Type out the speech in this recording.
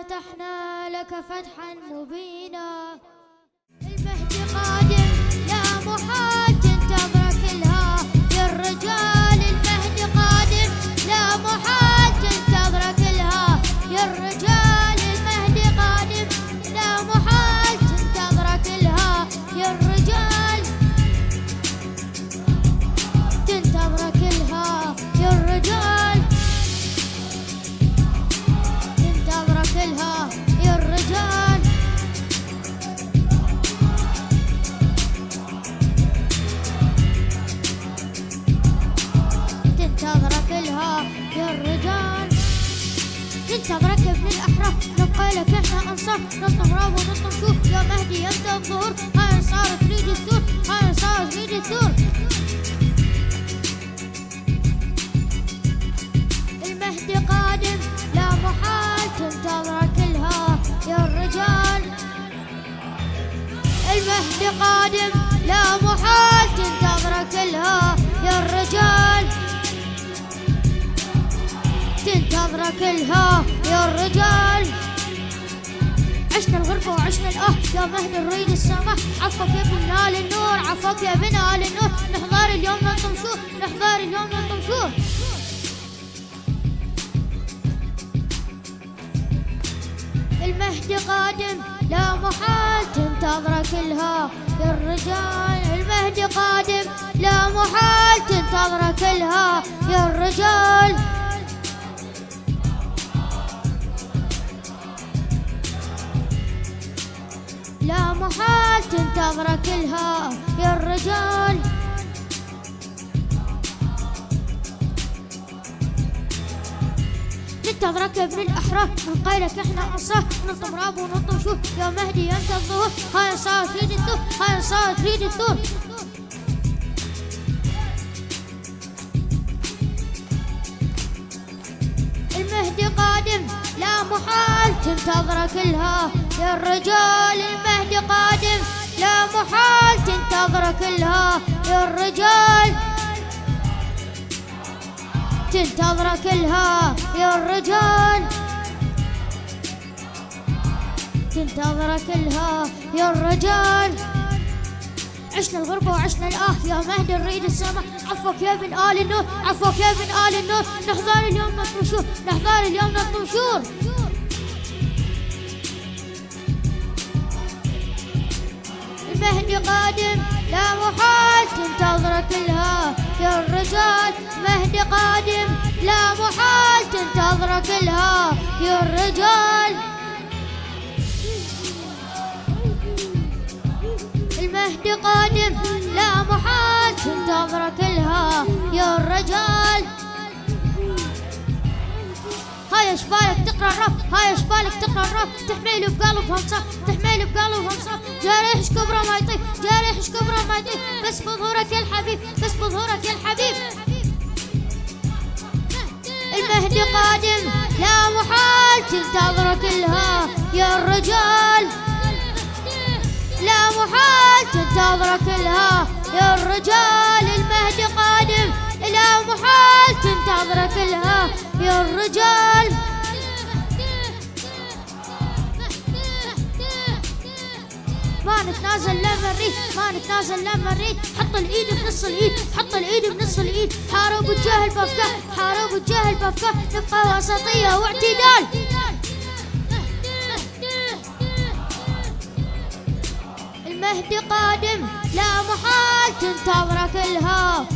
فتحنا لك فتحا مبينا. المهدي قادم لا محال تنتظر كلها يا الرجال. المهدي قادم لا محال تنتظر كلها يا الرجال. المهدي قادم لا محال تنتظر كلها يا الرجال. تنتظر كلها يا الرجال. تنتظر كلها يا الرجال. تنتظر كلها يا الرجال. ننتظرك يا ابن الأحرار، نبقى لك احنا أنصار، نطلب راب ونطلب شوف يا مهدي يبدأ الظهور. هاي أنصار تريد الثور، هاي أنصار تريد الثور. المهدي قادم لا محال تنتظر كلها يا الرجال. المهدي قادم لا محال تنتظر كلها يا الرجال. تنتظر كلها يا الرجال. عشنا الغربة وعشنا الآه يا مهدي نريد السماح. عفوك يا ابن آل النور، عفوك يا ابن آل النور. نحضر اليوم ننطم شور، نحضر اليوم ننطم شور. المهدي قادم لا محال تنتظر كلها يا الرجال. المهدي قادم لا محال تنتظر كلها يا الرجال. لا محال تنتظر كلها يا الرجال. ننتظرك يا ابن الأحرار، نقايلك احنا أنصار، نطم راب ونطم شوف يا مهدي أنت الظهور. هاي أنصار تريد الثور، هاي أنصار تريد الثور. المهدي قادم لا محال تنتظر كلها يا الرجال. المهدي قادم لا محال تنتظر كلها يا الرجال. تنتظر كلها يا الرجال. تنتظر كلها يا الرجال. عشنا الغربة وعشنا الآه يا مهدي نريد السماء. عفوك يا ابن آل النور، عفوك يا ابن آل النور. نحضر اليوم نطلب شور، نحضر اليوم نطلب شور. المهدي قادم لا محال تنتظر كلها يا الرجال. مهدي قادم لا محال تنتظر كلها يا الرجال. المهدي قادم لا محال تنتظر كلها يا الرجال. هاي اشبالك تقرا الراب، هاي اشبالك تقرا الراب. تحميل بقلبهم صار، تحميل بقلبهم صار. جارح كبره ما يطيب، جارح كبره ما يطيب. بس بظهورك يا الحبيب، بس بظهورك يا الحبيب. المهدي قادم لا محال تنتظر كلها يا الرجال. لا محال تنتظر كلها يا الرجال. المهدي قادم لا محال تنتظر كلها يا الرجال. ما نتنازل لما نريد، ما نتنازل لما نريد. حط الايد بنص الايد، حط الايد بنص الايد. حارب الجهل بافكار، حارب الجهل بافكار. نبقى وسطية واعتدال. المهدي قادم لا محال تنتظر كلها